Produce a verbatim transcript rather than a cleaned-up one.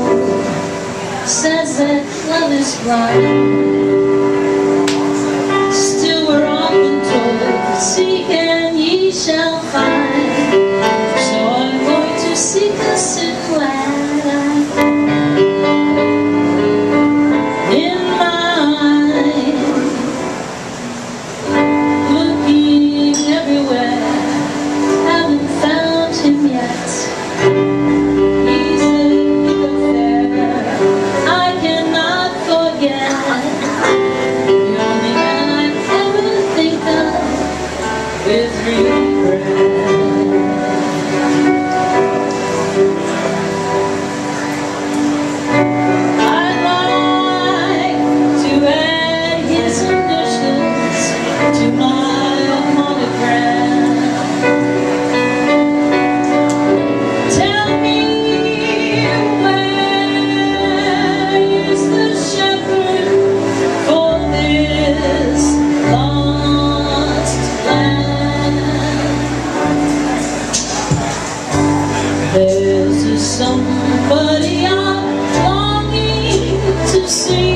says that love is blind. Still we're often told, seek and ye shall find. So I'm going to seek us in glad I find. In my mind, looking everywhere, haven't found him yet. He's a big affair I cannot forget. The only man I ever think of with regret. I'd like to add his initials to my monogram. Tell me, where is the shepherd for this lost land? There's a somebody I'm longing to see.